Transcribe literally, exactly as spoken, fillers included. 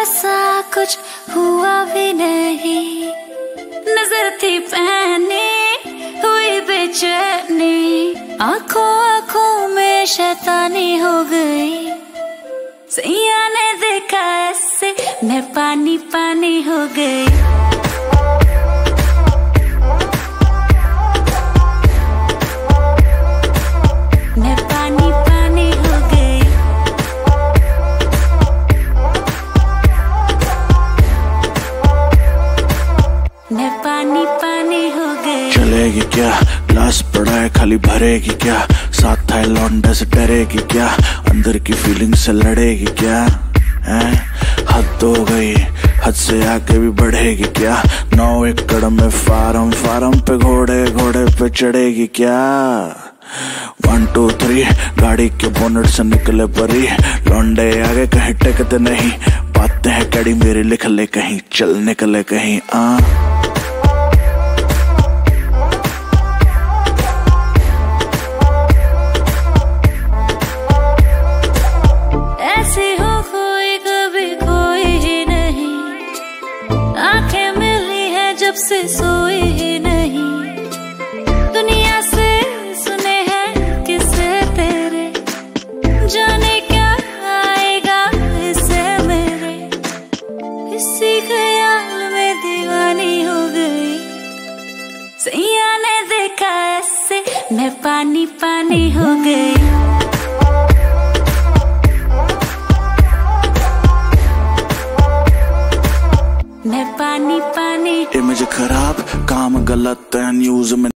सा कुछ हुआ भी नहीं, नजर थी पहनी हुई बेचैनी, आंखों आंखों में शैतानी हो गई। सैया ने देखा ऐसे मैं पानी पानी हो गई। मैं पानी पानी हो गई। मैं पानी पानी हो गई। चलेगी क्या ग्लास पड़ा है खाली भरेगी क्या, साथ था लौंडा से डरेगी क्या, अंदर की फीलिंग से लड़ेगी क्या है? हद हो गई हद से आगे भी बढ़ेगी क्या, नौ एकड़ में फार्म फार्म पे घोड़े घोड़े पे चढ़ेगी क्या। वन टू थ्री गाड़ी के बोनट से निकले परी, लौंडे आगे कहीं टेकते नहीं, बातें हैं कड़ी मेरी लिख ले कहीं, चल निकले कहीं आ। जब से सोई ही नहीं, दुनिया से सुने हैं किस्से तेरे, जाने क्या आएगा इससे मेरे। इसी ख्याल में दीवानी हो गई। सैया ने देखा ऐसे मैं पानी पानी हो गई। मैं पानी पानी। इमेज खराब काम गलत है न्यूज में